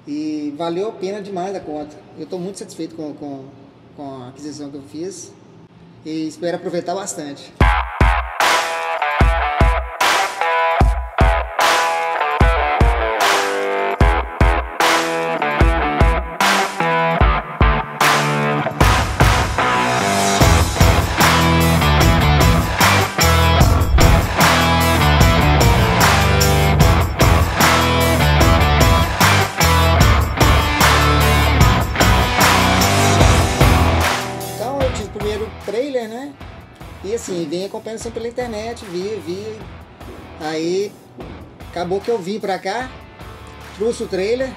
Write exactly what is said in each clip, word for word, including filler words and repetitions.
E valeu a pena demais da conta. Eu estou muito satisfeito com, com, com a aquisição que eu fiz e espero aproveitar bastante. Primeiro trailer, né? E assim, vim acompanhando sempre pela internet, vi, vi. Aí acabou que eu vim pra cá, trouxe o trailer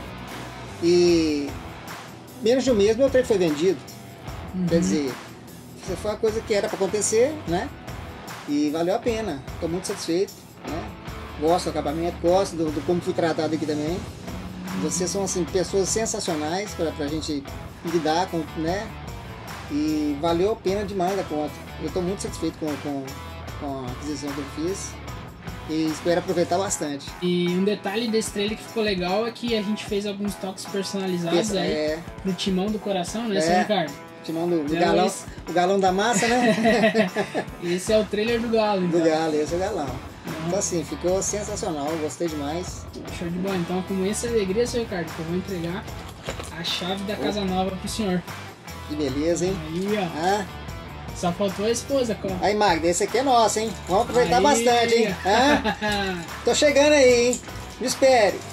e menos de um mês meu trailer foi vendido. Uhum. Quer dizer, isso foi uma coisa que era pra acontecer, né? E valeu a pena. Tô muito satisfeito, né? Gosto do acabamento, gosto do, do como fui tratado aqui também. Vocês são assim pessoas sensacionais pra, pra gente lidar com, né? E valeu a pena demais da conta. Eu estou muito satisfeito com, com, com a aquisição que eu fiz e espero aproveitar bastante. E um detalhe desse trailer que ficou legal é que a gente fez alguns toques personalizados Esse, aí é... no timão do coração, né, é, seu Ricardo? Timão do, do galão, esse... o galão da massa, né? Esse é o trailer do galo, então. Do galo, esse é o galão. Uhum. Então assim, ficou sensacional, gostei demais. Show de bola. Então com essa alegria, seu Ricardo, que eu vou entregar a chave da casa nova pro senhor. Que beleza, hein? Aí, ó. Ah. Só faltou a esposa, cara. Aí, Magda, esse aqui é nosso, hein? Vamos aproveitar aí, bastante, hein? Ah. Tô chegando aí, hein? Me espere.